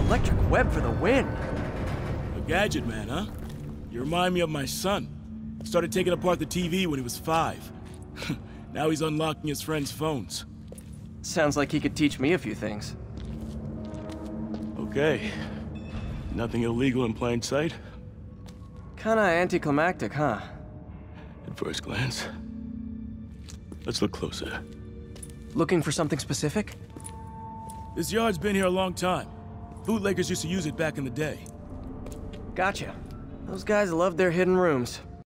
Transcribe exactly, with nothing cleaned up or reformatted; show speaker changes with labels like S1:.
S1: electric web for the win.
S2: A gadget man, huh? You remind me of my son. Started taking apart the T V when he was five. Now he's unlocking his friends' phones.
S1: Sounds like he could teach me a few things.
S2: Okay. Nothing illegal in plain sight?
S1: Kinda anticlimactic, huh?
S2: At first glance. Let's look closer.
S1: Looking for something specific?
S2: This yard's been here a long time. Bootleggers used to use it back in the day.
S1: Gotcha. Those guys love their hidden rooms.